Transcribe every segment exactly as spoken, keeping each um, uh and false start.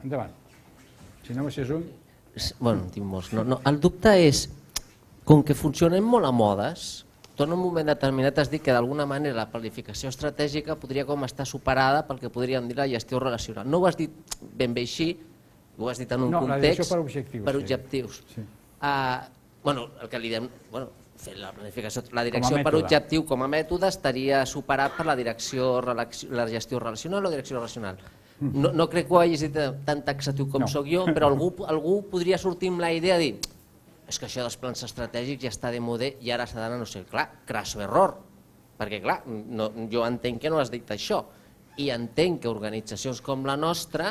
Endavant. Si no, si és un... Bueno, en tinc molts. El dubte és, com que funcionem molt a modes, tot en un moment determinat has dit que d'alguna manera la planificació estratègica podria com estar superada pel que podríem dir la gestió relacional. No ho has dit ben bé així, ho has dit en un context... No, la direcció per objectius. Per objectius. Bueno, el que li diem... La planificació, la direcció per objectiu com a mètode estaria superat per la direcció, la gestió relacional o direcció relacional. No crec que ho hagis dit tan taxatiu com soc jo, però algú podria sortir amb la idea de dir és que això dels plans estratègics ja està de moda i ara s'ha d'anar, no sé, clar, crasso error, perquè clar, jo entenc que no has dit això i entenc que organitzacions com la nostra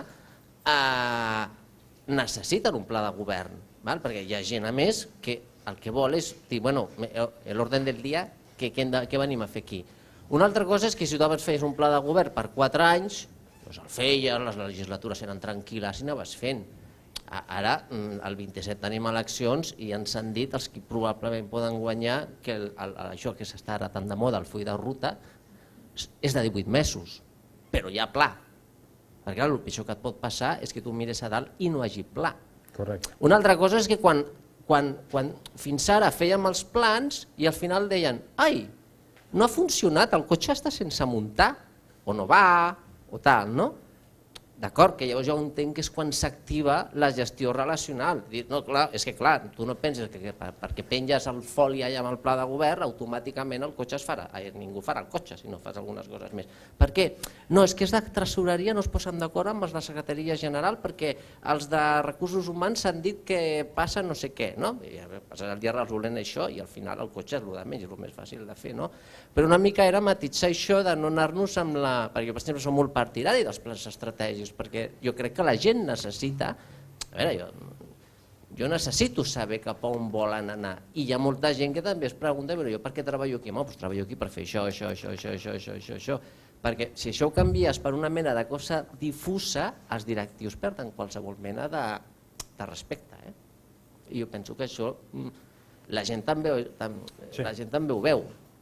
necessiten un pla de govern, perquè hi ha gent a més que el que vol és dir, bueno, l'ordre del dia, què venim a fer aquí? Una altra cosa és que si tu abans feies un pla de govern per quatre anys, doncs el feies, les legislatures eren tranquil·les i anaves fent. Ara, el vint-i-set tenim eleccions i ens han dit els que probablement poden guanyar que això que s'està ara tan de moda, el full de ruta, és de divuit mesos, però hi ha pla. Perquè el pitjor que et pot passar és que tu mires a dalt i no hi hagi pla. Una altra cosa és que quan fins ara fèiem els plans i al final deien ai, no ha funcionat, el cotxe està sense muntar, o no va, o tal, no? D'acord, que llavors jo entenc que és quan s'activa la gestió relacional. És que clar, tu no penses que perquè penges el foli allà amb el pla de govern automàticament el cotxe es farà, ningú farà el cotxe si no fas algunes coses més. Per què? No, és que els de tresoreria no es posen d'acord amb els de secretaria general perquè els de recursos humans s'han dit que passa no sé què, no? Passarà el dia resolent això i al final el cotxe és el de menys, és el més fàcil de fer, no? Però una mica era matitzar això de no anar-nos amb la... Perquè jo, per exemple, som molt partidari dels plans estratègics, perquè jo crec que la gent necessita, a veure, jo necessito saber cap a on volen anar i hi ha molta gent que també es pregunta, però jo per què treballo aquí? Doncs treballo aquí per fer això, això, això, això, això, això, això, perquè si això ho canvies per una mena de cosa difusa, els directius perden qualsevol mena de respecte. I jo penso que això la gent també ho veu.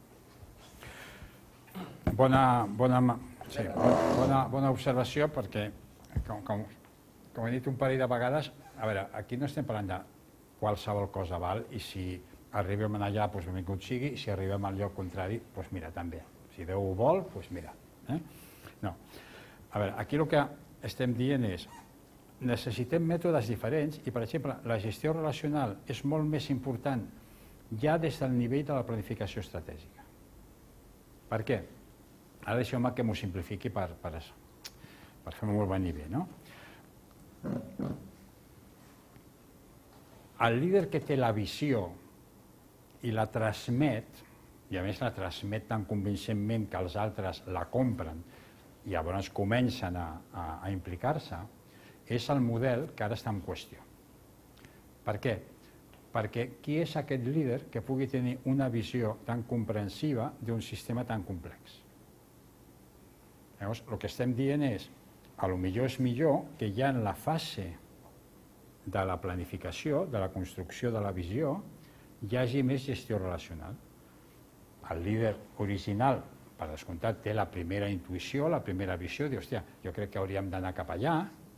Bona observació perquè, com he dit un parell de vegades, a veure, aquí no estem parlant de qualsevol cosa val i si arribem allà, doncs benvingut sigui, i si arribem al lloc contrari, doncs mira, també. Si Déu ho vol, doncs mira. No. A veure, aquí el que estem dient és necessitem mètodes diferents i, per exemple, la gestió relacional és molt més important ja des del nivell de la planificació estratègica. Per què? Ara deixeu-me que m'ho simplifiqui per fer-me molt bon nivell. El líder que té la visió i la transmet, i a més la transmet tan convincentment que els altres la compren i llavors comencen a implicar-se, és el model que ara està en qüestió. Per què? Perquè qui és aquest líder que pugui tenir una visió tan comprensiva d'un sistema tan complex? Llavors, el que estem dient és, potser és millor que ja en la fase de la planificació, de la construcció de la visió, hi hagi més gestió relacional. El líder original, per descomptat, té la primera intuïció, la primera visió, diu, hòstia, jo crec que hauríem d'anar cap allà,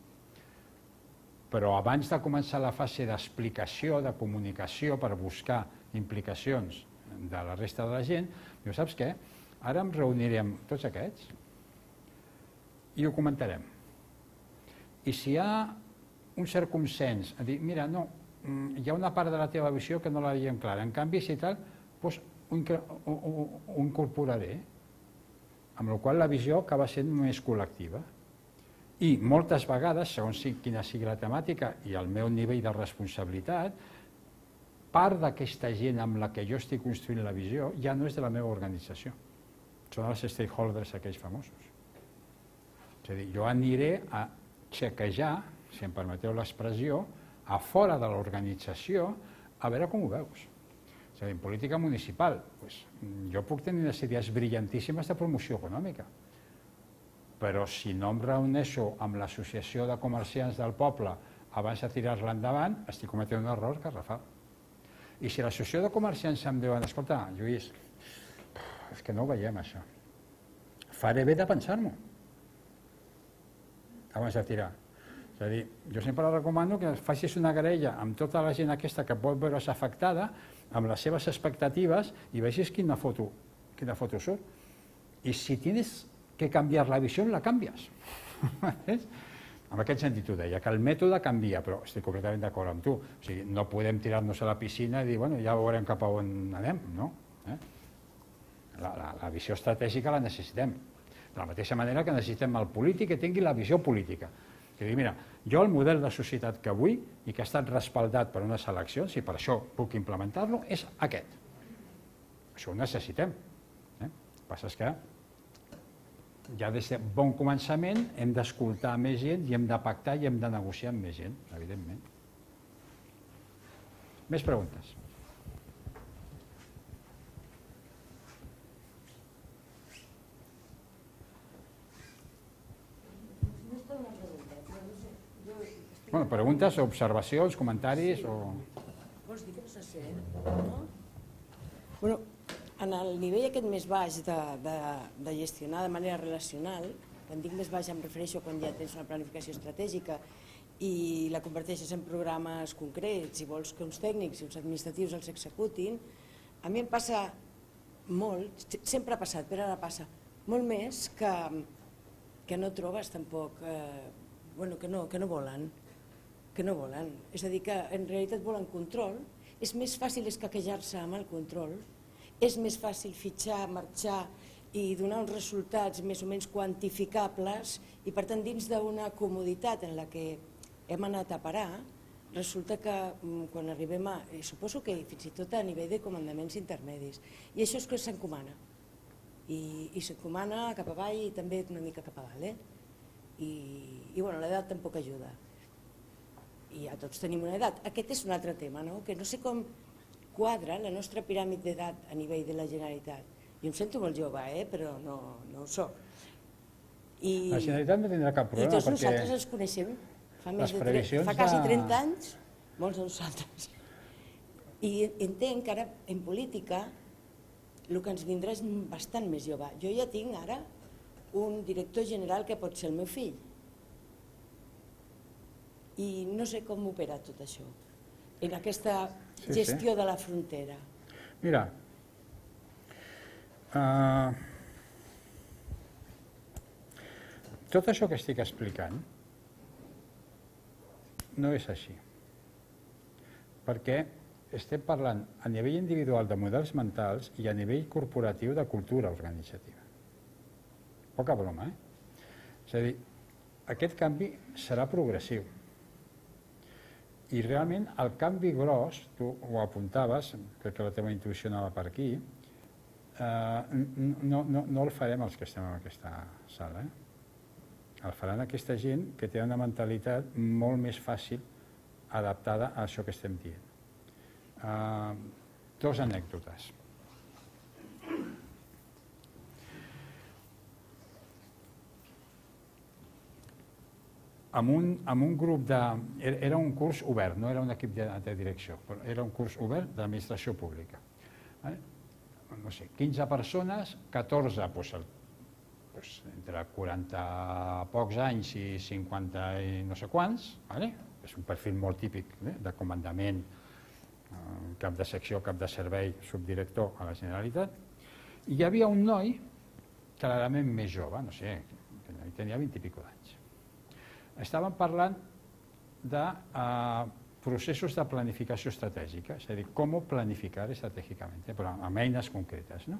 però abans de començar la fase d'explicació, de comunicació, per buscar implicacions de la resta de la gent, diu, saps què? Ara em reuniré amb tots aquests i ho comentarem. I si hi ha un cert consens, a dir, mira, no, hi ha una part de la teva visió que no la veiem clara, en canvi, si tal, doncs ho incorporaré, amb la qual cosa la visió acaba sent més col·lectiva. I moltes vegades, segons quina sigui la temàtica i el meu nivell de responsabilitat, part d'aquesta gent amb la que jo estic construint la visió ja no és de la meva organització. Són els stakeholders aquells famosos. És a dir, jo aniré a xequejar, si em permeteu l'expressió, a fora de l'organització a veure com ho veus. És a dir, en política municipal, jo puc tenir unes idees brillantíssimes de promoció econòmica, però si no em reuneixo amb l'associació de comerciants del poble abans de tirar-la endavant, estic cometent un error garrafal. I si l'associació de comerciants em diuen, escolta, Lluís, és que no ho veiem, això. Faré bé de pensar-m'ho abans de tirar. És a dir, jo sempre recomano que facis una graella amb tota la gent aquesta que pot veure's afectada, amb les seves expectatives, i vegis quina foto, quina foto surt. I si tienes que canviar la visió, la canvies. En aquest sentit ho deia, que el mètode canvia, però estic completament d'acord amb tu. O sigui, no podem tirar-nos a la piscina i dir, bueno, ja veurem cap a on anem, no? Eh? La, la, la visió estratègica la necessitem. De la mateixa manera que necessitem el polític que tingui la visió política. Que digui, mira, jo el model de societat que vull i que ha estat respaldat per unes eleccions, i per això puc implementar-lo, és aquest. Això ho necessitem. Eh? El que passa és que ja des de bon començament hem d'escoltar més gent i hem de pactar i hem de negociar amb més gent, evidentment. Més preguntes? Bueno, preguntes, observacions, comentaris o... Vols dir que no se sent? No? Bueno, en el nivell aquest més baix de, de, de gestionar de manera relacional, quan dic més baix em refereixo quan ja tens una planificació estratègica i la converteixes en programes concrets i vols que uns tècnics i uns administratius els executin, a mi em passa molt, sempre ha passat, però ara passa, molt més que, que no trobes tampoc, eh, bueno, que no, que no volen, que no volen. És a dir, que en realitat volen control, és més fàcil escaquejar-se amb el control, és més fàcil fitxar, marxar i donar uns resultats més o menys quantificables i per tant dins d'una comoditat en la que hem anat a parar, resulta que quan arribem a, suposo que fins i tot a nivell de comandaments intermedis, i això és que s'encomana, i, i s'encomana cap avall i també una mica cap a dalt, eh? I, i bueno, l'edat tampoc ajuda, i ja tots tenim una edat. Aquest és un altre tema, no? Que no sé com quadra la nostra piràmide d'edat a nivell de la Generalitat. Jo em sento molt jove, eh? Però no, no ho soc. I, la Generalitat no tindrà cap problema. I tots perquè nosaltres ens coneixem fa, més de previsions fa quasi de... trenta anys, molts de nosaltres. I entenc que ara en política el que ens vindrà és bastant més jove. Jo ja tinc ara un director general que pot ser el meu fill. I no sé com opera tot això, en aquesta gestió sí, sí. de la frontera. Mira, uh, tot això que estic explicant no és així, perquè estem parlant a nivell individual de models mentals i a nivell corporatiu de cultura organitzativa. Poca broma, eh? És a dir, aquest canvi serà progressiu. I realment el canvi gros, tu ho apuntaves, crec que la teva intuïció anava per aquí, eh, no, no, no el farem els que estem en aquesta sala. Eh? El faran aquesta gent que té una mentalitat molt més fàcil adaptada a això que estem dient. Eh, dos anècdotes. Amb un, amb un grup de... Era un curs obert, no era un equip de, de direcció, però era un curs obert d'administració pública. Eh? No sé, quinze persones, catorze, doncs, el, doncs, entre quaranta pocs anys i cinquanta i no sé quants, vale? És un perfil molt típic eh? de comandament, eh, cap de secció, cap de servei, subdirector a la Generalitat. I hi havia un noi, clarament més jove, no sé, tenia vint i pico d'anys. Estàvem parlant de eh, processos de planificació estratègica, és a dir, com planificar estratègicament, però amb eines concretes. No?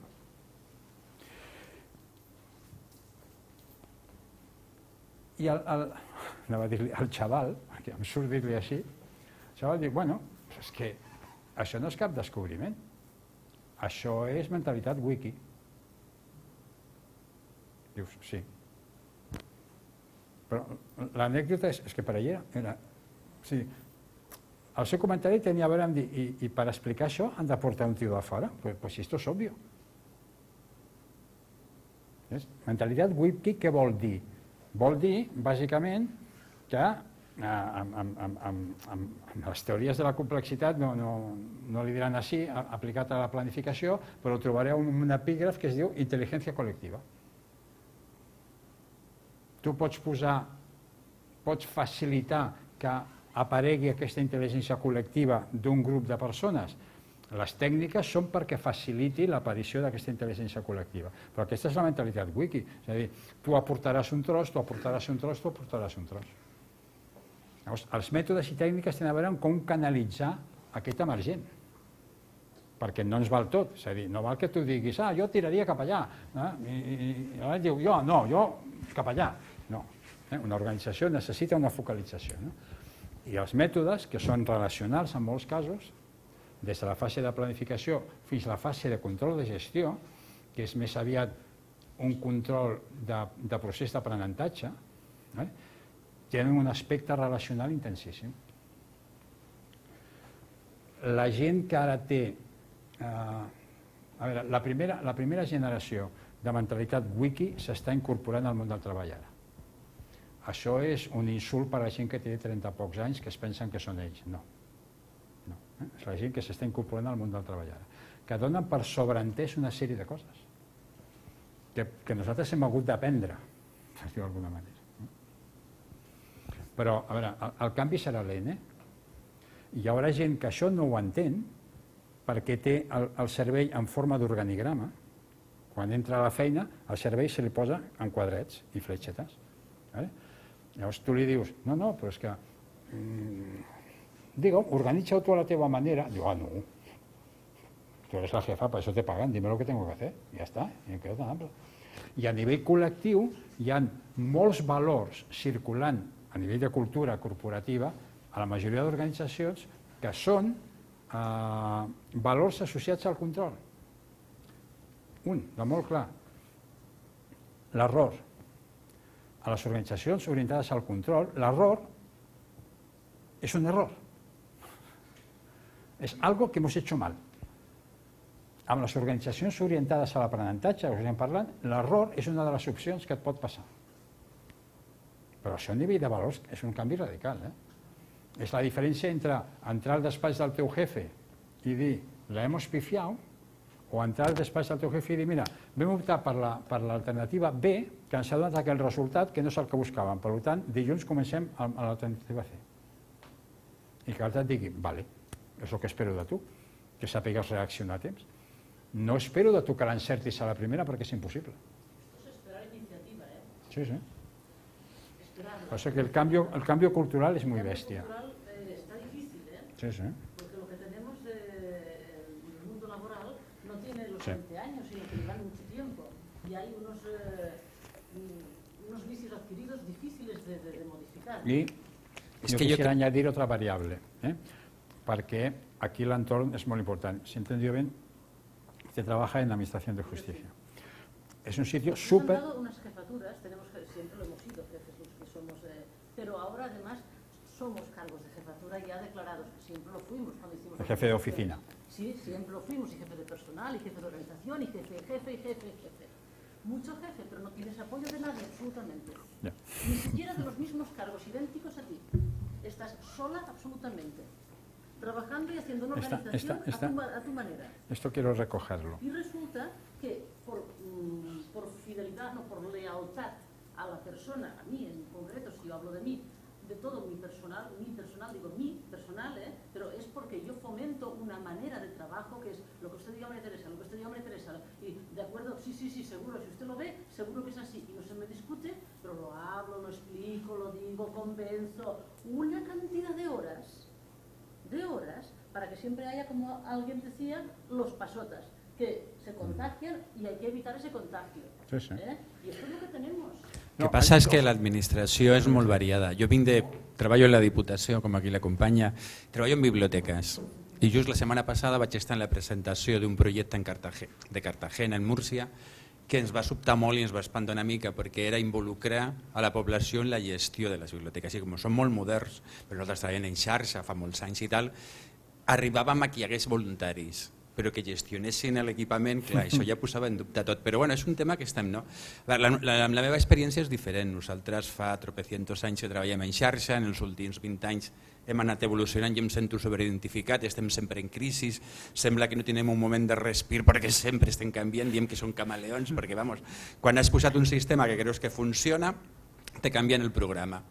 I el, el, anava a dir-li, el xaval, que em surt dir-li així, el xaval diu, bueno, és que això no és cap descobriment, això és mentalitat wiki. Dius, sí. Però l'anècdota és, és que per allà era... O sigui, el seu comentari tenia a veure amb dir, i, i per explicar això han de portar un tio de fora? Pues, pues esto es obvio. És? Mentalitat wiki, què vol dir? Vol dir, bàsicament, que eh, amb, amb, amb, amb, amb les teories de la complexitat no, no, no li diran així, aplicat a la planificació, però trobareu un epígraf que es diu intel·ligència col·lectiva. Tu pots posar pots facilitar que aparegui aquesta intel·ligència col·lectiva d'un grup de persones? Les tècniques són perquè faciliti l'aparició d'aquesta intel·ligència col·lectiva. Però aquesta és la mentalitat wiki. És a dir, tu aportaràs un tros, tu aportaràs un tros, tu aportaràs un tros. Llavors, els mètodes i tècniques tenen a veure amb com canalitzar aquest emergent. Perquè no ens val tot. És a dir, no val que tu diguis, ah, jo tiraria cap allà. I llavors diu, jo, no, jo cap allà. No. Una organització necessita una focalització. I els mètodes, que són relacionals en molts casos, des de la fase de planificació fins a la fase de control de gestió, que és més aviat un control de, de procés d'aprenentatge, eh? tenen un aspecte relacional intensíssim. La gent que ara té... Eh, a veure, la primera, la primera generació de mentalitat wiki s'està incorporant al món del treball ara. Això és un insult per a la gent que té trenta pocs anys que es pensen que són ells. No. No. Eh? És la gent que s'està incorporant al món del treball ara, que donen per sobreentès una sèrie de coses que, que nosaltres hem hagut d'aprendre, per dir-ho d'alguna manera. Però, a veure, el, el canvi serà lent, eh? Hi haurà gent que això no ho entén perquè té el, el cervell en forma d'organigrama. Quan entra a la feina, el cervell se li posa en quadrets i fletxetes. Eh? Llavors tu li dius, no, no, però és que... Mmm, digo, organitza-ho tu a la teva manera. Diu, ah, no. Tu eres la jefa, per això te pagan, dime lo que tengo que hacer. I ja està, i em quedo tan ample. I a nivell col·lectiu hi ha molts valors circulant a nivell de cultura corporativa a la majoria d'organitzacions que són eh, valors associats al control. Un, de molt clar, l'error. A les organitzacions orientades al control, l'error és un error. És algo que hemos hecho mal. Amb les organitzacions orientades a l'aprenentatge, que estem parlant, l'error és una de les opcions que et pot passar. Però això a nivell de valors és un canvi radical. Eh? És la diferència entre entrar al despatx del teu jefe i dir, la hemos pifiado, o entrar al despatx del teu jefe i dir, mira, vam optar per l'alternativa B, que ens ha donat aquell resultat que no és el que buscàvem. Per tant, dilluns comencem amb l'alternativa C. I que l'altre et digui, vale, és el que espero de tu, que sàpigues reaccionar a temps. No espero de tu que l'encertis a la primera perquè és impossible. Esto es esperar iniciativa, ¿eh? Sí, sí. Esperar. O sea que el cambio, el cambio cultural es muy bestia. El cambio cultural eh, está difícil, ¿eh? Sí, sí. Porque lo que tenemos eh, en el mundo laboral no tiene los Sí. veinte años, sino que llevan mucho tiempo. Y hay unos, eh, unos vicios adquiridos difíciles de, de, de modificar. Y Es yo que yo quisiera cre- añadir otra variable, ¿eh? Porque aquí el entorno es muy importante. Si he entendido bien, usted trabaja en la Administración de Justicia. Es un sitio Nos han súper... dado unas jefaturas, tenemos que, siempre lo hemos sido jefes los que somos, eh, pero ahora además somos cargos de jefatura ya declarados, que siempre lo fuimos cuando hicimos... El jefe de oficina. Sí, siempre lo fuimos, y jefe de personal, y jefe de organización, y jefe, jefe, y jefe, y jefe. Mucho jefe, pero no tienes apoyo de nadie, absolutamente. Ya. Ni siquiera de los mismos cargos idénticos a ti. Estás sola absolutamente, trabajando y haciendo una Esta- organización esta- esta- a, tu, ma- a tu manera. Esto quiero recogerlo. Y resulta que por, mm, por fidelidad, no por lealtad a la persona, a mí en concreto, si yo hablo de mí, de todo mi personal, mi personal, digo mi personal, ¿eh? Pero es porque yo fomento una manera de trabajo que es lo que usted diga, María Teresa, lo que usted diga, María Teresa, y de acuerdo, sí, sí, sí, seguro, si usted lo ve, seguro que es así, y no se me discute, pero lo hablo, lo explico, lo digo, convenzo, una cantidad de horas, de horas, para que siempre haya, como alguien decía, los pasotas, que se contagian y hay que evitar ese contagio. Sí, sí. ¿eh? Y esto es lo que tenemos. El No, que passa hay- és que l'administració és molt variada. Jo vinc de... Treballo en la Diputació, com aquí l'acompanya, treballo en biblioteques. I just la setmana passada vaig estar en la presentació d'un projecte en Cartagena, de Cartagena, en Múrcia, que ens va sobtar molt i ens va espantar una mica perquè era involucrar a la població en la gestió de les biblioteques. I com són molt moderns, però nosaltres treballem en xarxa fa molts anys i tal, arribàvem a que hi hagués voluntaris, però que gestionessin l'equipament, clar, això ja posava en dubte tot. Però bueno, és un tema que estem, no? La, la, la, la meva experiència és diferent. Nosaltres fa tropecientos anys que treballem en xarxa, en els últims vint anys hem anat evolucionant i em sento sobreidentificat, estem sempre en crisi, sembla que no tenim un moment de respir perquè sempre estem canviant, diem que són camaleons, perquè vamos, quan has posat un sistema que creus que funciona, te canvien el programa.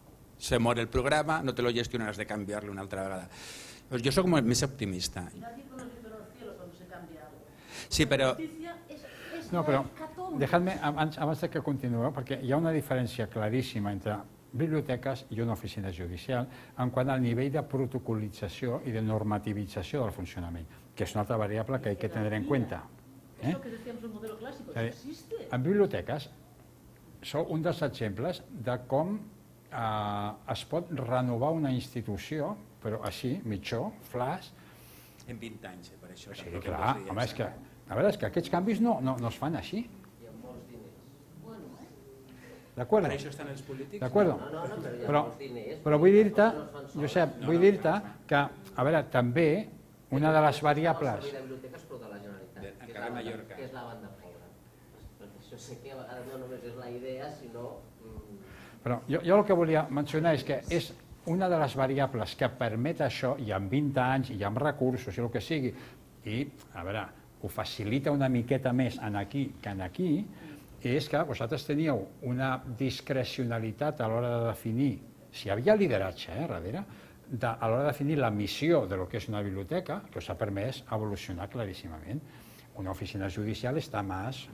se mor el programa, no te lo gestionaràs de canviar-lo una altra vegada. Pues jo sóc més optimista. Nadie conoce pero el cielo cuando se cambia algo. Sí, però... La justicia es, es No, la però hecatombe. dejadme, abans, abans de que continueu, perquè hi ha una diferència claríssima entre biblioteques i una oficina judicial en quant al nivell de protocolització i de normativització del funcionament, que és una altra variable que hay que tener en cuenta. Es lo que decíamos en el modelo clásico, Eh? existe. En biblioteques sou un dels exemples de com eh, es pot renovar una institució, però així, mitjó, flash. En vint anys, eh, per això. Sí, tampoc clar, em pots dir home, és que, exacte. a veure, és que aquests canvis no, no, no es fan així. Hi ha molts diners. Bueno, ¿eh? D'acord? Per això estan els polítics? D'acord? No, no, no, però hi ha Però, molts diners. però vull dir-te, No es fan sols. Josep, vull dir-te que, a veure, també una de les El variables... servei de biblioteques, però de la Generalitat, De- que és encara la a banda- Mallorca. que és la banda pobra. Perquè això sé que a vegades no només és la idea, sinó... mm, Però jo, jo el que volia mencionar és que és una de les variables que permet això, i amb vint anys, i amb recursos, i el que sigui, i, a veure, ho facilita una miqueta més en aquí que en aquí, és que vosaltres teníeu una discrecionalitat a l'hora de definir, si hi havia lideratge eh, darrere, de, a l'hora de definir la missió de lo que és una biblioteca, que us ha permès evolucionar claríssimament. Una oficina judicial està més,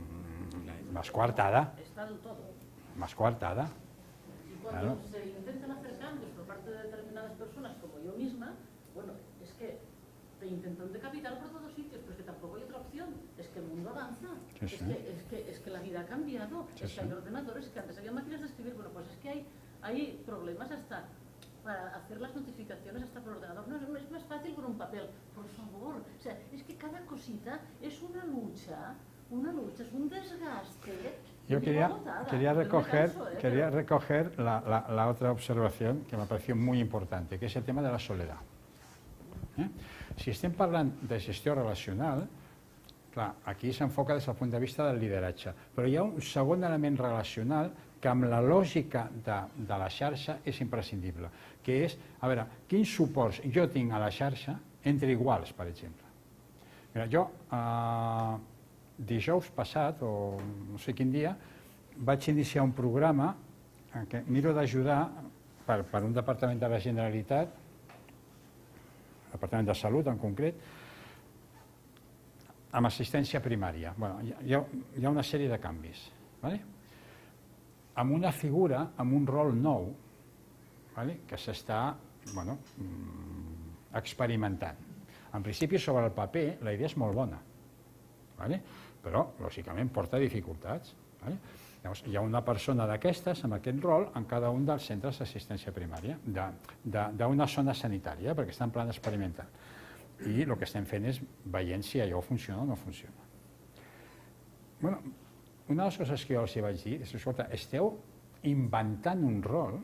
mm, més coartada, Está del todo. más coartada. Y cuando Claro. se intentan hacer cambios por parte de determinadas personas, como yo misma, bueno, es que te intentan decapitar por todos sitios, pero es que tampoco hay otra opción. Es que el mundo avanza. Sí, es, sí. Que, es, que, es que la vida ha cambiado. Sí, es que sí. hay ordenadores, que antes había máquinas de escribir. Bueno, pues es que hay, hay problemas hasta para hacer las notificaciones hasta por ordenador. No, no, es más fácil por un papel. Por favor. O sea, es que cada cosita es una lucha, una lucha, es un desgaste. Yo Llego quería, agotada. quería Yo me recoger, canso, ¿eh? quería Pero- recoger la, la- la otra observación que me pareció muy importante, que és el tema de la soledat. Eh? Si estem parlant de gestió relacional, clar, aquí s'enfoca des del punt de vista del lideratge, però hi ha un segon element relacional que amb la lògica de, de la xarxa és imprescindible, que és, a veure, quins suports jo tinc a la xarxa entre iguals, per exemple. Mira, jo, eh, dijous passat, o no sé quin dia, vaig iniciar un programa en què miro d'ajudar per, per un departament de la Generalitat, el Departament de Salut en concret, amb assistència primària. Bueno, hi, ha, hi ha una sèrie de canvis. ¿Vale? Amb una figura, amb un rol nou, ¿vale? Que s'està bueno, mm, experimentant. En principi, sobre el paper, la idea és molt bona, ¿vale? Però, lògicament, porta dificultats. ¿Vale? Llavors, hi ha una persona d'aquestes amb aquest rol en cada un dels centres d'assistència primària, d'una zona sanitària, perquè està en plan experimental. I el que estem fent és veient si allò funciona o no funciona. Bueno, una de les coses que jo els vaig dir és, escolta, esteu inventant un rol,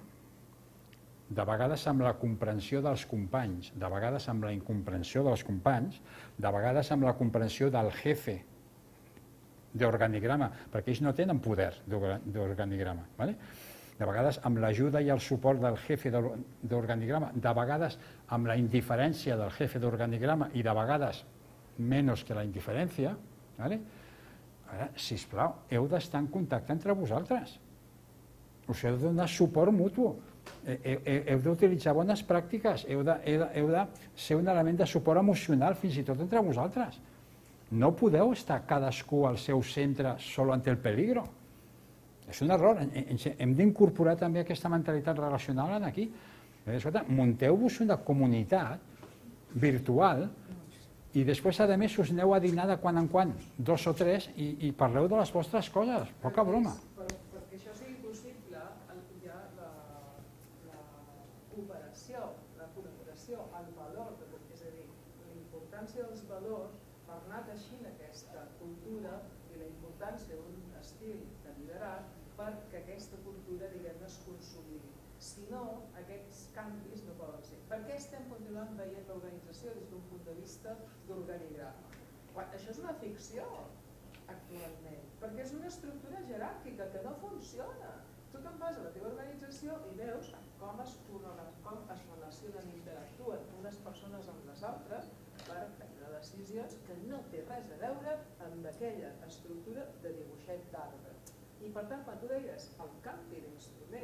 de vegades amb la comprensió dels companys, de vegades amb la incomprensió dels companys, de vegades amb la comprensió del jefe d'organigrama, perquè ells no tenen poder d'organigrama. ¿Vale? De vegades amb l'ajuda i el suport del jefe d'organigrama, de vegades amb la indiferència del jefe d'organigrama i de vegades menys que la indiferència. ¿Vale? Ara, sisplau, heu d'estar en contacte entre vosaltres. Us heu de donar suport mutu. Heu d'utilitzar bones pràctiques, heu de, heu, de, heu de ser un element de suport emocional fins i tot entre vosaltres. No podeu estar cadascú al seu centre sol ante el peligro. És un error. Hem d'incorporar també aquesta mentalitat relacional aquí. Munteu-vos una comunitat virtual i després, a més, us aneu a dinar de quan en quan, dos o tres, i, i parleu de les vostres coses. Poca broma. Per, perquè això sigui possible, hi ha la, la cooperació, la col·laboració, el valor, és a dir, la importància dels valors per anar teixint aquesta cultura i la importància d'un estil de liderat perquè aquesta cultura, diguem-ne, es consolidi. Si no, aquests canvis no poden ser. Per què estem continuant veient l'organització des d'un punt de vista d'organigrama? Això és una ficció, actualment, perquè és una estructura jeràrquica que no funciona. Tu te'n vas a la teva organització i veus com es, com es relacionen i interactuen unes persones amb les altres per prendre decisions que no té res a veure amb aquella estructura de dibuixet d'arbre. I per tant, quan tu deies el canvi d'instruments,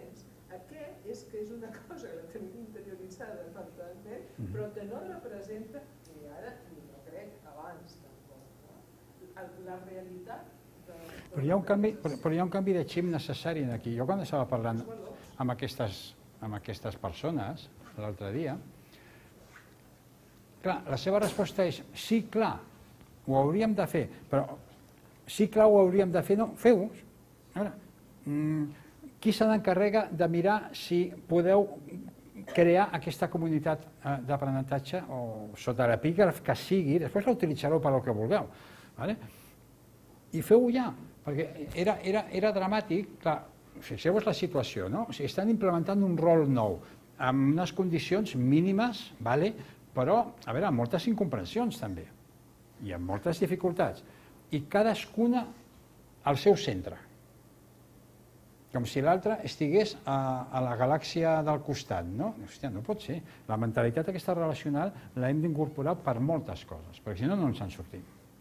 Aquest és que és una cosa que la tenim interioritzada mentalment, però que no representa, ni ara ni no crec, abans tampoc, la realitat. Però hi ha un canvi, però hi ha un canvi de xip necessari aquí. Jo quan estava parlant amb aquestes, amb aquestes persones l'altre dia, clar, la seva resposta és sí, clar, ho hauríem de fer, però sí, clar, ho hauríem de fer, no, feu-ho. Qui se n'encarrega de mirar si podeu crear aquesta comunitat d'aprenentatge o sota l'epígraf que sigui, després la utilitzareu per al que vulgueu. I feu-ho ja, perquè era, era, era dramàtic, clar, fixeu-vos la situació, no? O sigui, estan implementant un rol nou, amb unes condicions mínimes, vale? Però, a veure, amb moltes incomprensions també, i amb moltes dificultats, i cadascuna al seu centre, com si l'altre estigués a, a la galàxia del costat, no? Hòstia, no pot ser. La mentalitat aquesta relacional l'hem d'incorporar per moltes coses, perquè si no, no ens en sortim.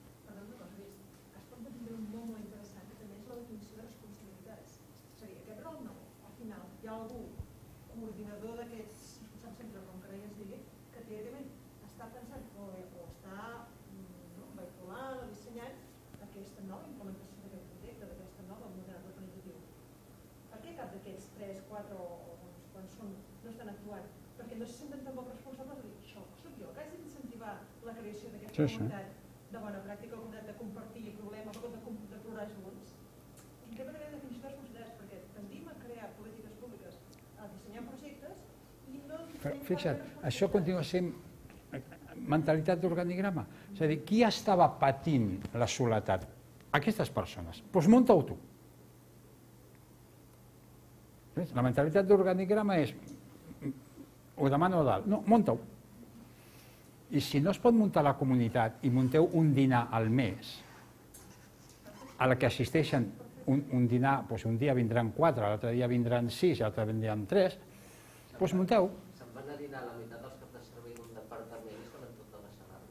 Coordinador d'aquests, saps sempre, com que deies dir, que teòricament està pensant o està vehiculant o dissenyant aquesta nova implementació d'aquest projecte, d'aquesta nova model organitzatiu. Per què cap d'aquests tres, quatre o quan són no estan actuant? Perquè no se senten tampoc responsables de dir això soc jo, que haig d'incentivar la creació d'aquesta comunitat de bona pràctica, la comunitat de compartir problemes o de plorar junts. En què manera de definició de responsabilitats? Perquè tendim a crear polítiques públiques, a dissenyar projectes i no... Fixa't, això continua sent mentalitat d'organigrama. És a dir, qui estava patint la soledat? Aquestes persones. Doncs munta-ho tu. La mentalitat d'organigrama és ho demano a dalt. No, munta-ho. I si no es pot muntar la comunitat i munteu un dinar al mes a la que assisteixen un, un dinar, doncs un dia vindran quatre, l'altre dia vindran sis, l'altre vindran tres, doncs munteu. Se'n van a dinar la meitat dels caps de servei d'un departament i sonen totes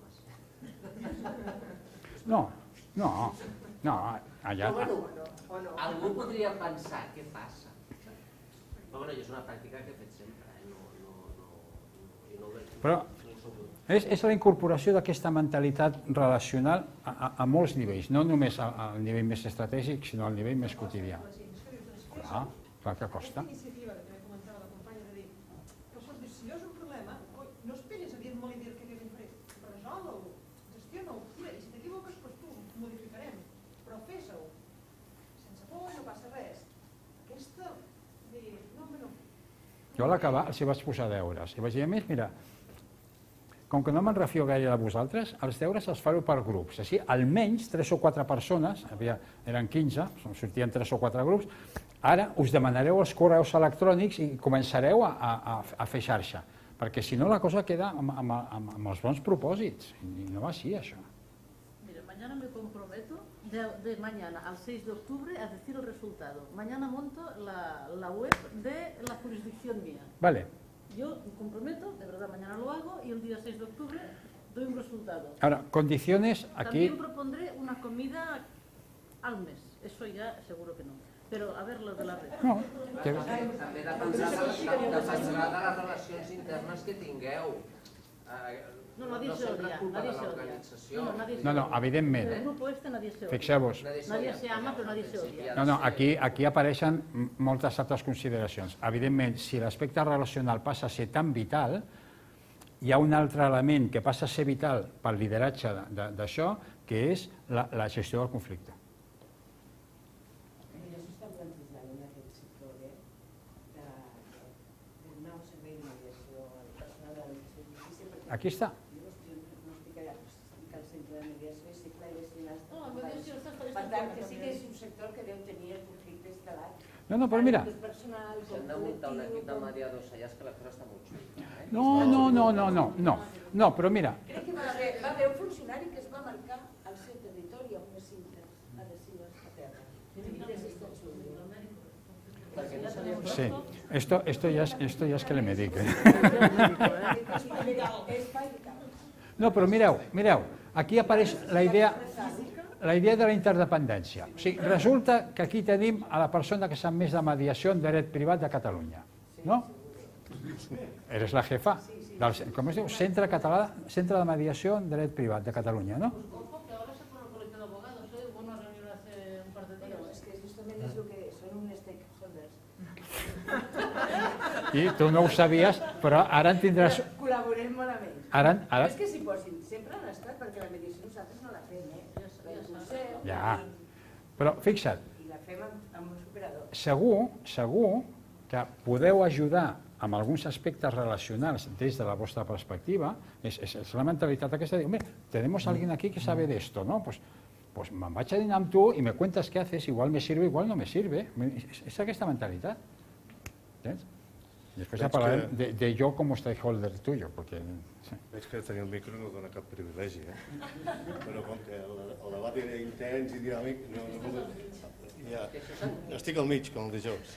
les alarmes. No, no, no, allà... Bueno, algú podria pensar què passa. Però bueno, és una pràctica que he fet sempre, eh? No, no, no, i no ho veig. Però és, és la incorporació d'aquesta mentalitat relacional a, a, a molts nivells, no només al nivell més estratègic, sinó al nivell més quotidià. Clar, clar que costa. Iniciativa que també comentava la companya de dir, però si jo és un problema, no esperis a dir molt i dir que què faré, resol-ho, gestiona-ho, i si t'equivoques, doncs tu ho modificarem, però fes-ho, sense por, no passa res. Aquesta, dir, no, home, no. Jo a l'acabar els hi vaig posar deures, i vaig dir, a més, mira, com que no me'n refio gaire de vosaltres, els deures els fareu per grups. Així, almenys tres o quatre persones, havia, eren quinze, sortien tres o quatre grups, ara us demanareu els correus electrònics i començareu a, a, a fer xarxa, perquè si no la cosa queda amb, amb, amb, amb els bons propòsits, i no va així, això. Mira, mañana me comprometo de, de mañana al seis de octubre a decir el resultado. Mañana monto la, la web de la jurisdicción mía. Vale. Yo me comprometo, de verdad mañana lo hago y el día seis de octubre doy un resultado. Ahora, condiciones aquí... También propondré una comida al mes, eso ya seguro que no. Pero a ver lo de la red. No. També dependrà de les relacions internes que tingueu. No, nadie se odia, nadie se odia. No, nadie se No, no, odia. evidentment. En el grupo este nadie se odia. Fixeu-vos. Nadie se ama, però nadie se odia. No, no, aquí, aquí apareixen moltes altres consideracions. Evidentment, si l'aspecte relacional passa a ser tan vital, hi ha un altre element que passa a ser vital pel lideratge d'això, que és la, la gestió del conflicte. Ja s'està plantejant en aquest sector de nou servei de mediació al personal de la justícia. Aquí està. Jo no estic allà, estic al centre de mediació i estic clar destinat. No, la mediació està per Per tant, que sí que és un sector que deu tenir el conflicte instal·lat. No, no, però mira... Si hem de muntar un equip de mediadors allà, és que la cosa està molt xula. No, no, no, no, no, no, no, però mira... Crec que va haver, va haver un funcionari que es va marcar al seu territori amb unes cintes adhesives a terra. Des Estats Units. Sí, esto, esto, ya, es, esto ya es que le medique. És vital. No, però mireu, mireu, aquí apareix la idea... la idea de la interdependència. O sigui, resulta que aquí tenim a la persona que sap més de mediació en dret privat de Catalunya, no? Eres la jefa del, com es diu? Centre Català, Centre de Mediació en Dret Privat de Catalunya, no? Ojo, que ahora se pone el colegio de abogados, ¿eh? Hubo una reunión hace un par de días. Es que justament és el que són uns stakeholders. I tu no ho sabies, però ara en tindràs... Col·laborem malament. Ara, ara... És que s'hi posin, sempre han estat, perquè la mediació nosaltres no la fem, eh? La impulsem, Ja, però fixa't, i la fem amb, amb un superador. segur, segur que podeu ajudar amb alguns aspectes relacionals des de la vostra perspectiva, és, és, és la mentalitat aquesta de dir, hombre, tenemos alguien aquí que sabe de esto, ¿no? Pues, pues me'n vaig a dinar amb tu i me cuentas qué haces, igual me sirve, igual no me sirve. És, és aquesta mentalitat. Entens? Després ja parlarem de, de jo com a stakeholder tuyo, perquè... Sí. Veig que tenir el micro no dona cap privilegi, eh? Però com que el, el debat era intens i dinàmic, no, no, ja, estic al mig, com el dijous.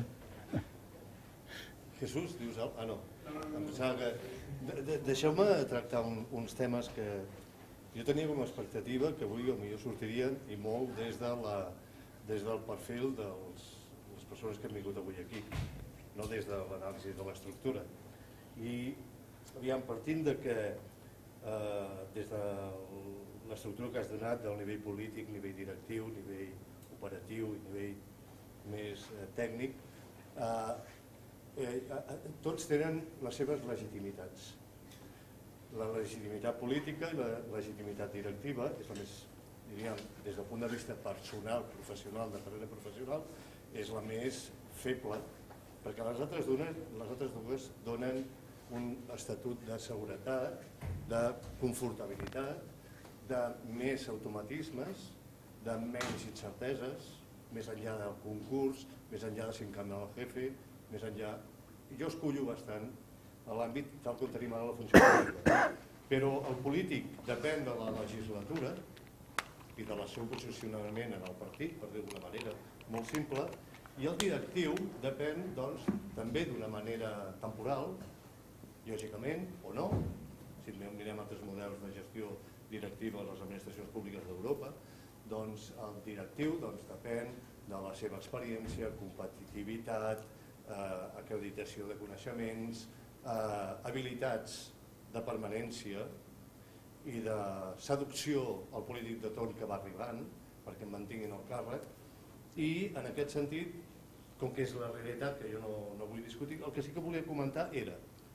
Jesús, dius... Ah, no. Em pensava que... De, de, Deixeu-me tractar un, uns temes que jo tenia com a expectativa que avui potser sortirien i molt des, de la, des del perfil de les persones que han vingut avui aquí, no des de l'anàlisi de l'estructura. I aviam, partint de que eh, des de l'estructura que has donat del nivell polític, nivell directiu, nivell operatiu i nivell més eh, tècnic, eh, Eh, tots tenen les seves legitimitats. La legitimitat política i la legitimitat directiva, és la més, diríem, des del punt de vista personal, professional, de carrera professional, és la més feble, perquè les altres donen, les altres dues donen un estatut de seguretat, de confortabilitat, de més automatismes, de menys incerteses, més enllà del concurs, més enllà de cinc canals al jefe, més enllà. Jo escullo bastant a l'àmbit tal com tenim ara la funció pública. Però el polític depèn de la legislatura i del seu posicionament en el partit, per dir d'alguna manera molt simple, i el directiu depèn, doncs, també d'una manera temporal, lògicament, o no. Si mirem altres models de gestió directiva a les administracions públiques d'Europa, doncs el directiu doncs, depèn de la seva experiència, competitivitat, eh, acreditació de coneixements, eh, habilitats de permanència i de seducció al polític de torn que va arribant perquè em mantinguin el càrrec. I en aquest sentit, com que és la realitat que jo no, no vull discutir, el que sí que volia comentar era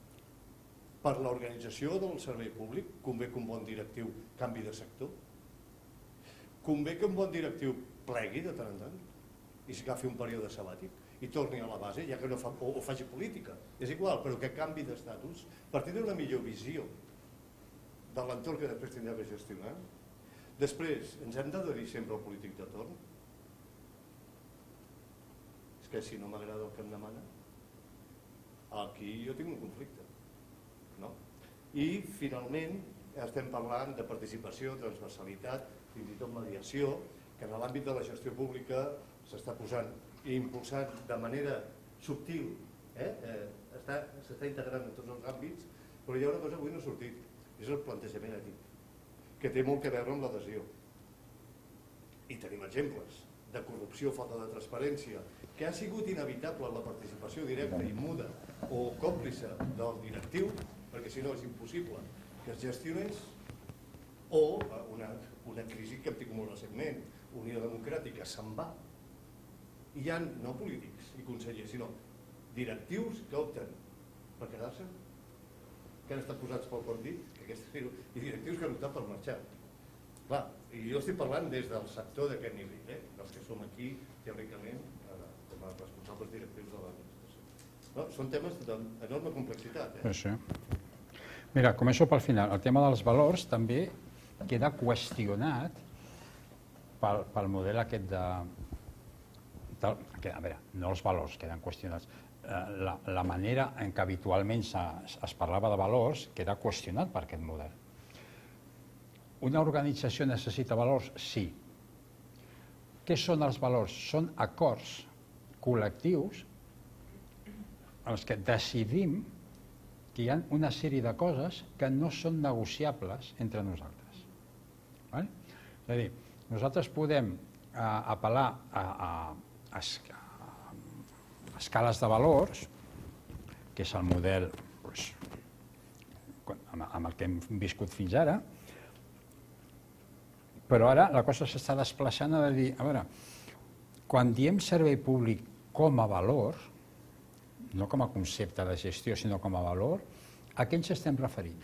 per l'organització del servei públic convé que un bon directiu canvi de sector, convé que un bon directiu plegui de tant en tant i s'agafi un període sabàtic i torni a la base, ja que no fa, o, o faci política, és igual, però que canvi d'estatus per tenir una millor visió de l'entorn que després tindrà que gestionar. Després, ens hem d'adherir sempre al polític de torn? És que si no m'agrada el que em demana, aquí jo tinc un conflicte. No? I finalment estem parlant de participació, transversalitat, fins i tot mediació, que en l'àmbit de la gestió pública s'està posant i impulsant de manera subtil, eh? Eh, s'està integrant en tots els àmbits, però hi ha una cosa que avui no ha sortit, és el plantejament ètic, que té molt a veure amb l'adhesió. I tenim exemples de corrupció, falta de transparència, que ha sigut inevitable la participació directa i muda o còmplice del directiu, perquè si no és impossible que es gestionés, o una, una crisi que hem tingut molt recentment, Unió Democràtica se'n va, i hi ha no polítics i consellers, sinó directius que opten per quedar-se, que han estat posats pel partit, que aquests, i directius que han optat per marxar. Clar, i jo estic parlant des del sector d'aquest nivell, eh? dels que som aquí, teòricament, com a responsables directius de l'administració. No? Són temes d'enorme complexitat. Eh? Sí, sí. Mira, començo pel final. El tema dels valors també queda qüestionat pel, pel model aquest de... Tal, que, a veure, no els valors queden qüestionats. La, la manera en què habitualment es, es parlava de valors queda qüestionat per aquest model. Una organització necessita valors? Sí. Què són els valors? Són acords col·lectius en els que decidim que hi ha una sèrie de coses que no són negociables entre nosaltres. Val? És a dir, nosaltres podem apel·lar a escales de valors, que és el model amb el que hem viscut fins ara, però ara la cosa s'està desplaçant a dir, a veure, quan diem servei públic com a valor, no com a concepte de gestió, sinó com a valor, a què ens estem referint?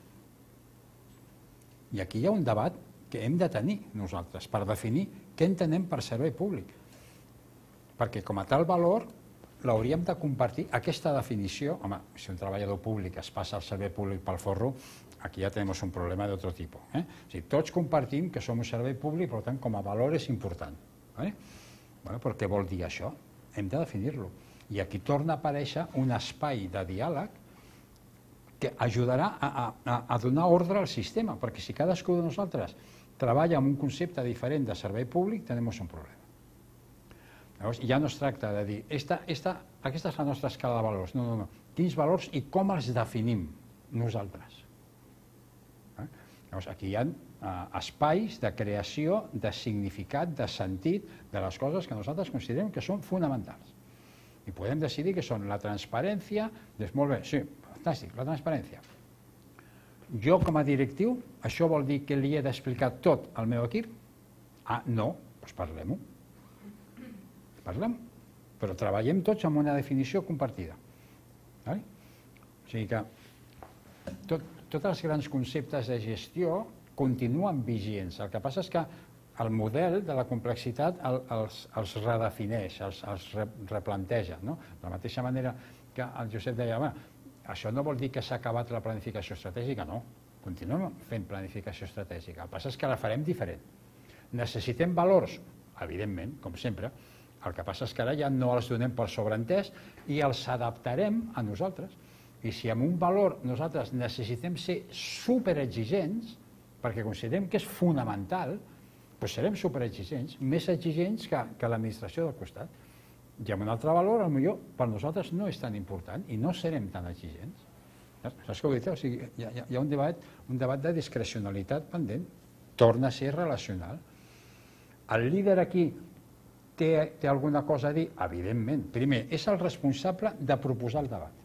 I aquí hi ha un debat que hem de tenir nosaltres per definir què entenem per servei públic. Perquè com a tal valor l'hauríem de compartir, aquesta definició. Home, si un treballador públic es passa al servei públic pel forro, aquí ja tenim un problema d'altre tipus. Eh? O sigui, tots compartim que som un servei públic, per tant, com a valor és important. Eh? Bueno, però què vol dir això? Hem de definir-lo. I aquí torna a aparèixer un espai de diàleg que ajudarà a, a, a donar ordre al sistema, perquè si cadascú de nosaltres treballa amb un concepte diferent de servei públic, tenim un problema. Llavors, ja no es tracta de dir, esta, esta, aquesta és la nostra escala de valors. No, no, no. Quins valors i com els definim nosaltres? Eh? Llavors, aquí hi ha eh, espais de creació, de significat, de sentit, de les coses que nosaltres considerem que són fonamentals. I podem decidir que són la transparència, doncs molt bé, sí, fantàstic, la transparència. Jo com a directiu, això vol dir que li he d'explicar tot al meu equip? Ah, no, doncs parlem-ho. Parlem, però treballem tots amb una definició compartida. O sigui que tots els grans conceptes de gestió continuen vigents. El que passa és que el model de la complexitat els redefineix, els replanteja. De la mateixa manera que el Josep deia, això no vol dir que s'ha acabat la planificació estratègica, no. Continuem fent planificació estratègica. El que passa és que la farem diferent. Necessitem valors? Evidentment, com sempre. El que passa és que ara ja no els donem per sobreentès i els adaptarem a nosaltres. I si amb un valor nosaltres necessitem ser superexigents, perquè considerem que és fonamental, doncs serem superexigents, més exigents que l'administració del costat. I amb un altre valor, potser per nosaltres no és tan important i no serem tan exigents. Saps què ho dic? O sigui, hi ha un debat de discrecionalitat pendent. Torna a ser relacional. El líder aquí té alguna cosa a dir? Evidentment. Primer, és el responsable de proposar el debat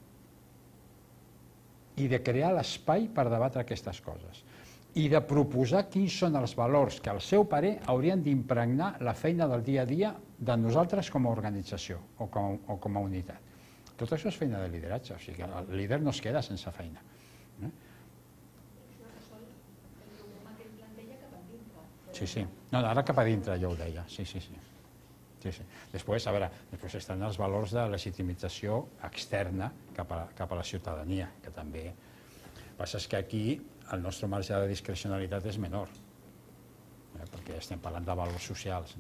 i de crear l'espai per debatre aquestes coses i de proposar quins són els valors que al seu parer haurien d'impregnar la feina del dia a dia de nosaltres com a organització o com a unitat. Tot això és feina de lideratge, o sigui que el líder no es queda sense feina. Sí, sí. No, ara cap a dintre ja ho deia, sí, sí, sí. Després, a veure, després estan els valors de legitimització externa cap a la ciutadania, que també... El que passa és que aquí el nostre marge de discrecionalitat és menor, perquè estem parlant de valors socials.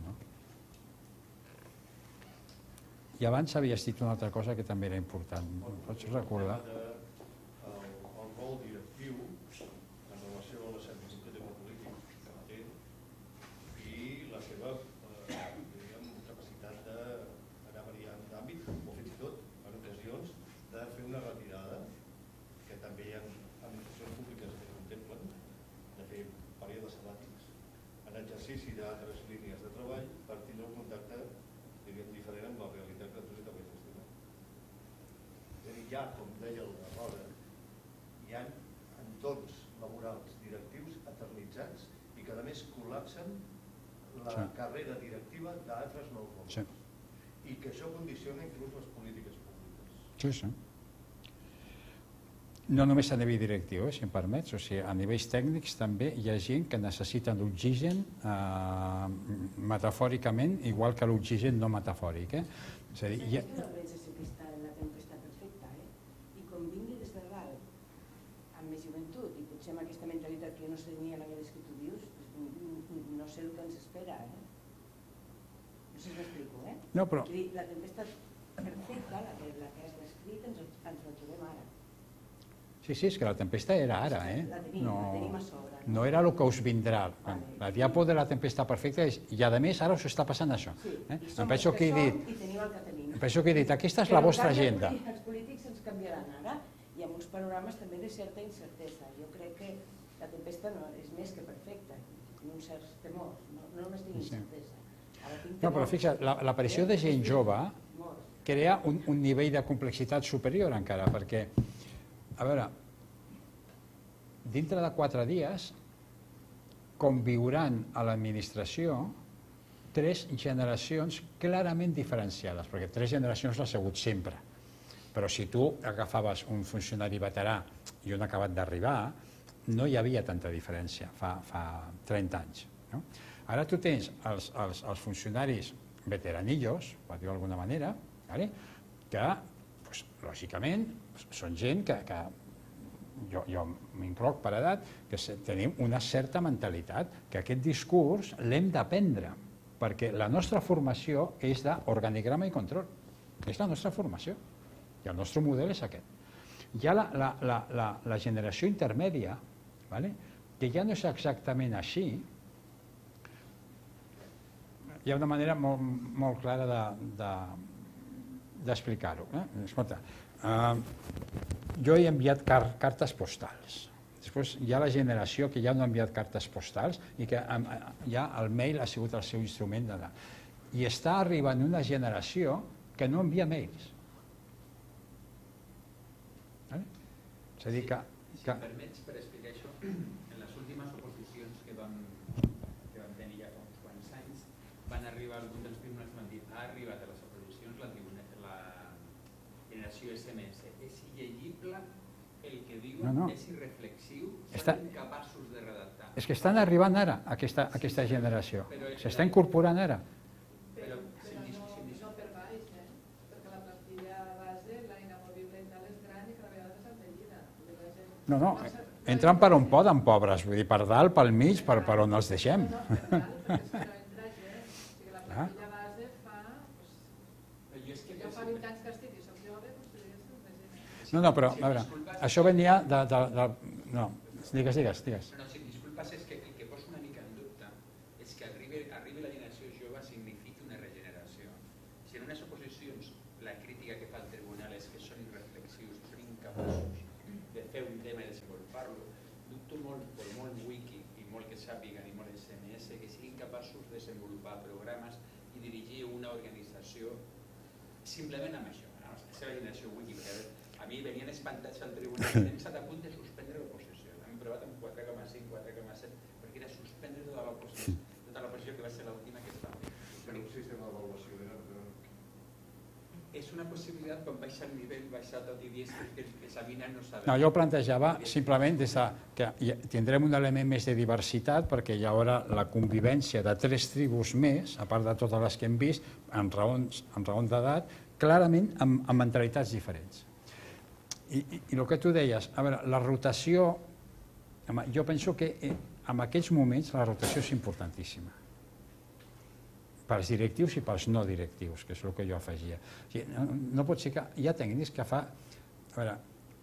I abans havies dit una altra cosa que també era important. Pots recordar? El rol directiu en relació a l'escenaritzador polític que té i la seva capacitat d'anar variant d'àmbit o fins i tot, en ocasions, de fer una retirada, que també hi ha administracions públiques que contemplen, de fer períodes sabàtics en exercici d'altres línies de treball per tindre un contacte diferent amb la realitat que tu també gestiones. És a dir, hi ha, com deia la Roda, hi ha entorns laborals directius eternitzats i que a més col·lapsen la carrera directiva d'altres nous valors. I que això condiciona inclús les polítiques públiques. Sí, sí. No només a nivell directiu, si em permets, o sigui, a nivells tècnics també hi ha gent que necessita l'oxigen metafòricament, igual que l'oxigen no metafòric. És a dir, hi ha... La organització que està en la tempesta perfecta, i com vingui des de dalt, amb més joventut, i potser amb aquesta mentalitat que no sé ni a la que tu dius, no sé el que ens espera. No sé si m'explico, eh? No, però... La tempesta perfecta, la que has descrit, ens la trobem ara. Sí, sí, és que la tempesta era ara, eh? La tenim, la tenim a sobre. No era el que us vindrà. La diapo de la tempesta perfecta és, i a més ara us està passant això. Em penso que he dit, em penso que he dit, aquesta és la vostra agenda. Els polítics ens canviaran ara i amb uns panorames també de certa incertesa. Jo crec que la tempesta és més que perfecta, amb uns certs temors. no només tinc incertesa. Ara tinc No, però temor. fixa't, la- l'aparició de gent jove crea un, un nivell de complexitat superior encara, perquè, a veure, dintre de quatre dies conviuran a l'administració tres generacions clarament diferenciades, perquè tres generacions l'ha sigut sempre. Però si tu agafaves un funcionari veterà i un acabat d'arribar, no hi havia tanta diferència fa, fa trenta anys. No? Ara tu tens els, els, els funcionaris veteranillos, per dir-ho d'alguna manera, vale? que, pues, lògicament, són gent que, que jo, jo m'incloc per edat, que tenim una certa mentalitat, que aquest discurs l'hem d'aprendre, perquè la nostra formació és d'organigrama i control. És la nostra formació. I el nostre model és aquest. Hi ha la, la, la, la, la generació intermèdia, vale? que ja no és exactament així. Hi ha una manera molt, molt clara de, de, d'explicar-ho. Eh? Escolta, eh, jo he enviat car cartes postals. Després hi ha la generació que ja no ha enviat cartes postals i que ja el mail ha sigut el seu instrument d'anar. I està arribant una generació que no envia mails. Vale? És a dir que... Si que... em permets per explicar això, en les últimes oposicions que vam, que vam tenir ja fa uns quants anys, van arribar alguns dels tribunals i van dir ha arribat a les oposicions la, tribuna, la generació S M S. És il·legible el que diuen, no, no. és irreflexiu, Està... són incapaços de redactar. És que estan arribant ara, aquesta, aquesta generació. S'està incorporant ara. Però, però no, no per baix, eh? Perquè la plantilla base, la inamovible i tal, és gran i cada vegada més envellida. No, no, entren per on poden, pobres, vull dir, per dalt, pel mig, per, per on els deixem. No, no, per dalt, perquè és que no entra gent. O sigui, la plantilla base fa... Pues, jo fa vint anys que estic i soc jove, doncs podria ser més gent. No, no, però, a veure, això venia de... de, de no, digues, digues, digues. No, si disculpes, és que el que poso una mica en dubte és que arribi, arribi la generació jove significa una regeneració. Si en unes oposicions la crítica que fa el tribunal és que són irreflexius, són incapaços de fer un tema i desenvolupar-lo, dubto molt, per molt wiki i molt que sàpiguen i molt S M S, que siguin capaços de desenvolupar programes i dirigir una organització simplement amb això, no? La seva generació wiki, perquè a mi venien espantats al tribunal, hem estat a punt de suspendre l'oposició, hem provat amb quatre coma cinc, quatre coma set, perquè era suspendre tota l'oposició, tota l'oposició que va ser l'última que es va fer. Però un sistema d'avaluació era... És una possibilitat quan baixa el nivell, baixa tot i dir que els que examinen no saben. No, jo plantejava simplement des de que tindrem un element més de diversitat perquè hi haurà la convivència de tres tribus més, a part de totes les que hem vist, en raons, en raons d'edat, clarament amb, amb mentalitats diferents. I, i, I el que tu deies, a veure, la rotació, home, jo penso que en aquells moments la rotació és importantíssima. Pels directius i pels no directius, que és el que jo afegia. O sigui, no, no pot ser que hi ha tècnics que fa... A veure,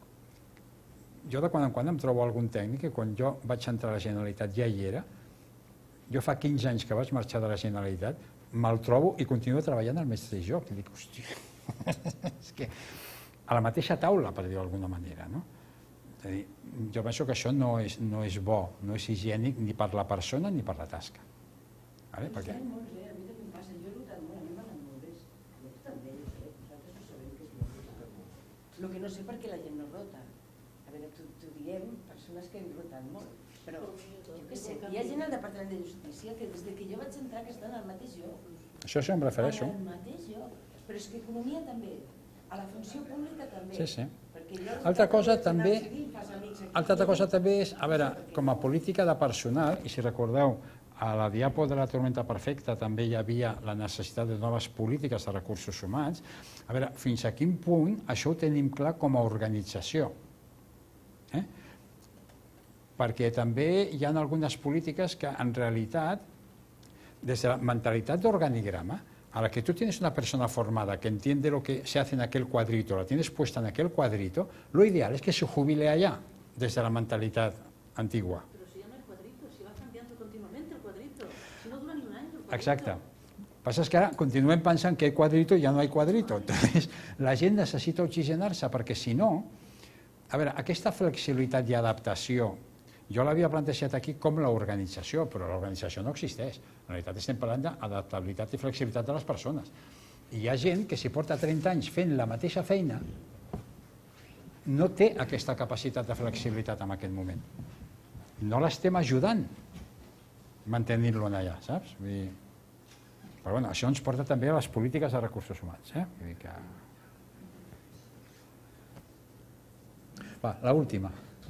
jo de quan en quan em trobo algun tècnic que quan jo vaig entrar a la Generalitat ja hi era, jo fa quinze anys que vaig marxar de la Generalitat, me'l trobo i continuo treballant al mestre de joc. I dic, hòstia, és que a la mateixa taula, per dir-ho d'alguna manera, no? És a dir, jo penso que això no és, no és bo, no és higiènic ni per la persona ni per la tasca. Vale? Perquè... El que no sé per què la gent no rota. A veure, t'ho diem, persones que han rotat molt, però jo què sé, hi ha gent al Departament de Justícia que des que jo vaig entrar que estan al mateix lloc. Això sí em refereixo. Al mateix lloc, però és que economia també, a la funció pública també. Sí, sí. Altra cosa també, altra cosa també és, a veure, com a política de personal, i si recordeu, a la diapo de la tormenta perfecta també hi havia la necessitat de noves polítiques de recursos humans. A veure, fins a quin punt això ho tenim clar com a organització. Eh? Perquè també hi ha algunes polítiques que en realitat, des de la mentalitat d'organigrama, a la que tú tienes una persona formada que entiende lo que se hace en aquel cuadrito, la tienes puesta en aquel cuadrito, lo ideal es que se jubile allá, desde la mentalidad antigua. Exacte. Passa és que ara continuem pensant que hi ha quadrito i ja no hi ha quadrito. Entonces, la gent necessita oxigenar-se perquè si no, a veure, aquesta flexibilitat i adaptació Jo l'havia plantejat aquí com l'organització, però l'organització no existeix. En realitat estem parlant d'adaptabilitat i flexibilitat de les persones. I hi ha gent que si porta trenta anys fent la mateixa feina no té aquesta capacitat de flexibilitat en aquest moment. No l'estem ajudant mantenint-lo allà, saps? Vull dir... Però bueno, això ens porta també a les polítiques de recursos humans. Eh? Vull dir que... Va, l'última.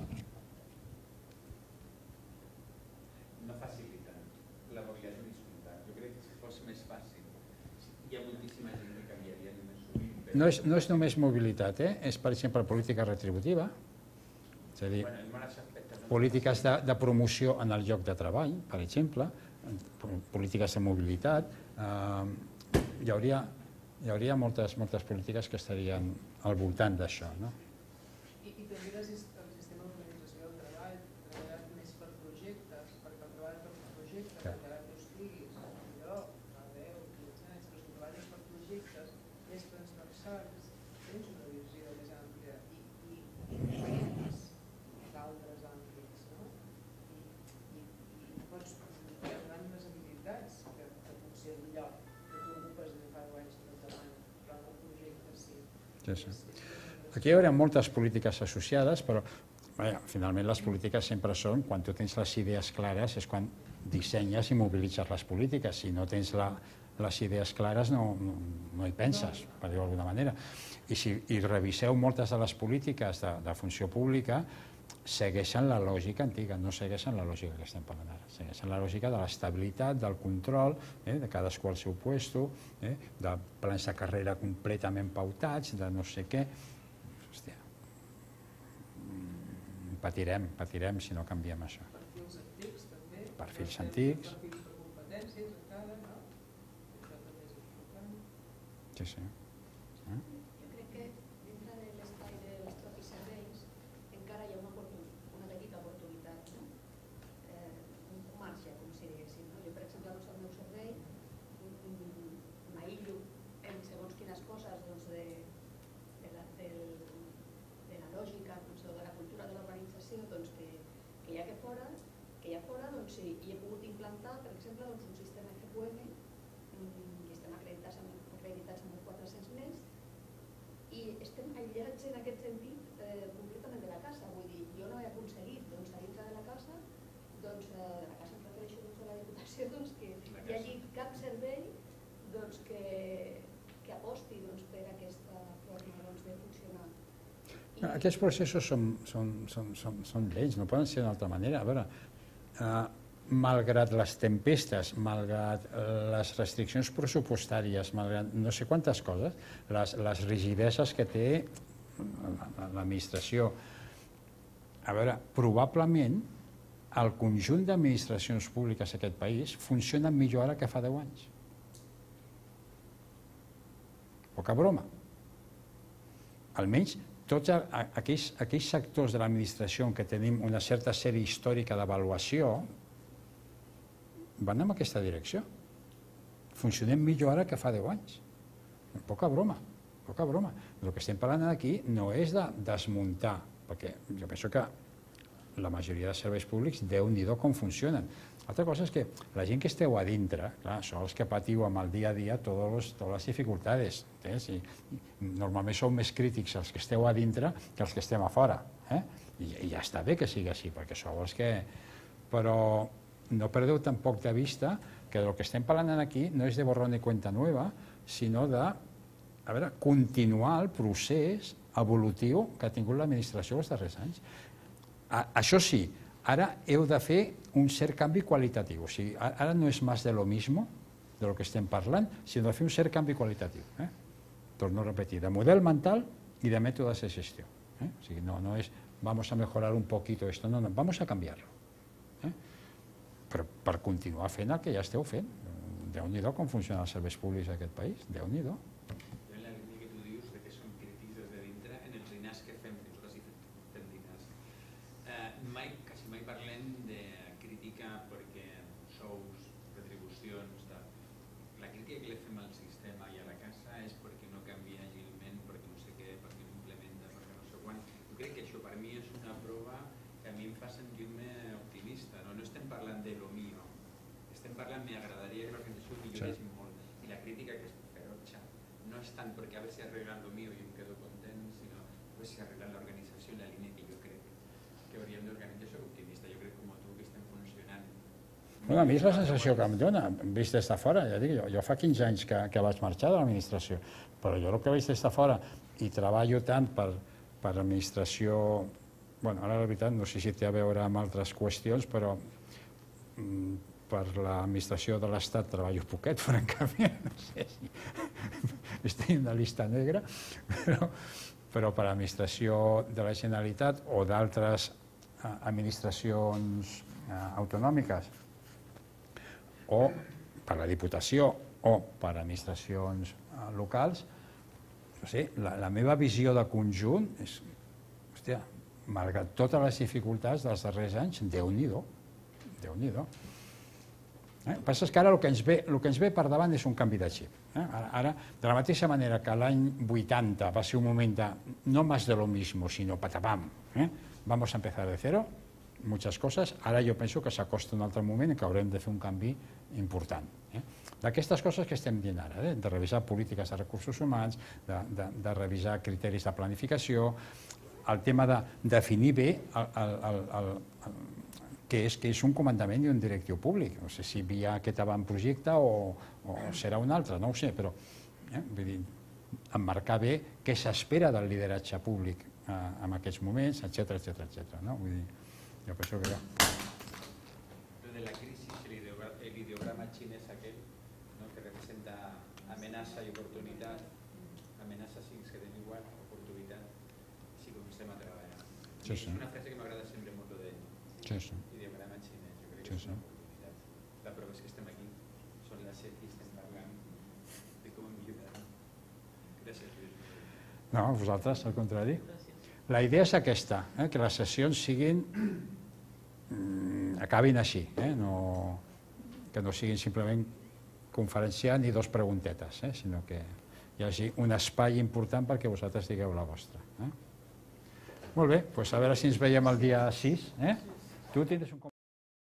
No facilita la mobilitat horitzontal. Jo crec que si fos més fàcil, hi ha moltíssima gent que canviaria més sovint. Però... No és, no és només mobilitat, eh? És, per exemple, política retributiva, és a dir, polítiques de, de promoció en el lloc de treball, per exemple, polítiques de mobilitat, eh, hi hauria, hi hauria moltes, moltes polítiques que estarien al voltant d'això, no? I, i també el sistema d'organització del treball, treballar més per projectes, perquè el treball per projectes, Clar. que ara tu estiguis a un lloc, a deu, quinze anys, però si treballes per projectes més transversals, tens una visió més àmplia i, i, i tens d'altres àmbits, no? I, i, i pots donar unes habilitats que, que potser el lloc que tu ocupes de fa deu anys no et demana, però en el projecte sí. Sí, sí. Aquí hi haurà moltes polítiques associades, però vaja, finalment les polítiques sempre són, quan tu tens les idees clares, és quan dissenyes i mobilitzes les polítiques. Si no tens la, les idees clares no, no, no hi penses, per dir-ho d'alguna manera. I si i reviseu moltes de les polítiques de, de funció pública, segueixen la lògica antiga, no segueixen la lògica que estem parlant ara. Segueixen la lògica de l'estabilitat, del control, eh, de cadascú al seu puesto, eh, de plans de carrera completament pautats, de no sé què. Hòstia, patirem, patirem si no canviem això. Perfils antics també. Perfils antics. Perfils per competències encara, no? Això també és important. Sí, sí. Eh? Jo crec que dintre de l'espai dels propis serveis encara hi ha una, una petita oportunitat, no? eh, un marge, com si diguéssim. No? Jo, per exemple, doncs, al meu servei m'aïllo en segons quines coses doncs, de, de, la, del, de la lògica, doncs, de la cultura de l'organització doncs, que, que hi ha que fora, que hi ha fora doncs, i, i he pogut implantar, per exemple, doncs, un sistema F Q M i estem acreditats amb, acreditats amb quatre-cents més i estem aïllats en aquest sentit eh, completament de la casa. Vull dir, jo no he aconseguit doncs, a dintre de la casa, doncs, eh, de la casa em refereixo doncs, a la Diputació, doncs, que hi hagi cap servei doncs, que, que aposti doncs, per aquesta forma doncs, de funcionar. I... Aquests processos són, són, són, són, són lleis, no poden ser d'una altra manera. A veure, eh, malgrat les tempestes, malgrat les restriccions pressupostàries, malgrat no sé quantes coses, les, les rigideses que té l'administració, a veure, probablement el conjunt d'administracions públiques d'aquest país funcionen millor ara que fa deu anys. Poca broma. Almenys tots aquells, aquells sectors de l'administració en què tenim una certa sèrie històrica d'avaluació van en aquesta direcció. Funcionem millor ara que fa deu anys. Poca broma, poca broma. El que estem parlant aquí no és de desmuntar, perquè jo penso que la majoria de serveis públics, Déu-n'hi-do com funcionen. Altra cosa és que la gent que esteu a dintre, clar, són els que patiu amb el dia a dia totes les dificultats. Eh? I, normalment sou més crítics els que esteu a dintre que els que estem a fora. Eh? I, I ja està bé que sigui així, perquè sou els que... Però no perdeu tampoc de vista que del que estem parlant aquí no és de borrón y cuenta nueva, sinó de a veure, continuar el procés evolutiu que ha tingut l'administració els darrers anys. A, això sí, ara heu de fer un cert canvi qualitatiu. O sigui, ara no és més de lo mismo, de lo que estem parlant, sinó de fer un cert canvi qualitatiu. Eh? Torno a repetir, de model mental i de mètodes de gestió. Eh? O sigui, no, no és vamos a mejorar un poquito esto, no, no, vamos a cambiarlo. Eh? Però per continuar fent el que ja esteu fent. Déu-n'hi-do com funcionen els serveis públics d'aquest país, Déu-n'hi-do. Jo en la línia que tu dius de que som crítics des de dintre, en els dinars que fem, que nosaltres hi fem dinars, eh, mai, quasi mai parlem de crítica perquè sous, retribucions, tal. La crítica que li fem al sistema i a la casa és perquè no canvia agilment, perquè no sé què, perquè no implementa, perquè no sé quan. Jo crec que això per mi és una prova que a mi em fa sentir-me es tant perquè a ver si arreglan lo mío y em quedo content, sinó a ver si arreglan la organizació en la línia que jo crec que hauríem d'organitzar. Jo soc optimista, jo crec com tu que estem funcionant. Bueno, a mi és la sensació que em dona, vist des de fora. Ja dic, jo, jo fa quinze anys que, que vaig marxar de l'administració, però jo el que veig des de fora i treballo tant per, per administració... Bueno, ara la veritat no sé si té a veure amb altres qüestions, però mm, per l'administració de l'Estat treballo poquet, francament, no sé si estic en una llista negra, però, però per l'administració de la Generalitat o d'altres administracions autonòmiques o per la Diputació o per administracions locals, no sé, la, la meva visió de conjunt és, hòstia, malgrat totes les dificultats dels darrers anys, Déu-n'hi-do, Déu-n'hi-do. Eh? El que passa és que ara el que ens ve, el que ens ve per davant és un canvi de xip. Eh? Ara, ara, de la mateixa manera que l'any vuitanta va ser un moment de no más de lo mismo, sino patapam, eh? Vamos a empezar de cero, muchas cosas, ara jo penso que s'acosta un altre moment en què haurem de fer un canvi important. Eh? D'aquestes coses que estem dient ara, eh? De revisar polítiques de recursos humans, de, de, de revisar criteris de planificació, el tema de definir bé el, el, el, el, el, què és, què és un comandament i un directiu públic. No sé si via aquest avantprojecte o, o serà un altre, no ho sé, però eh, vull dir, emmarcar bé què s'espera del lideratge públic eh, en aquests moments, etcètera, etcètera, etcètera. No? Vull dir, jo penso que... Lo de la crisis, el ideograma, el ideograma xinès aquell, ¿no? Que representa amenaça i oportunitat, amenaça sí, es queden igual, oportunitat, sí que estem a treballar. Sí, sí. És una frase que m'agrada sempre molt de Sí, sí. ideograma xinès, jo crec que Sí, és sí. una oportunitat. La prova és que estem aquí, són les set i estem parlant de com millorar. Gràcies, Lluís. No, vosaltres, al contrari. La idea és aquesta, eh? Que les sessions siguin, mm, acabin així, eh? No, que no siguin simplement conferenciar ni dos preguntetes, eh? Sinó que hi hagi un espai important perquè vosaltres digueu la vostra. Eh? Molt bé, doncs a veure si ens veiem el dia sis. Eh? Tu tens un